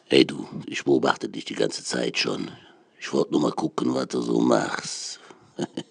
Hey du, ich beobachte dich die ganze Zeit schon. Ich wollte nur mal gucken, was du so machst.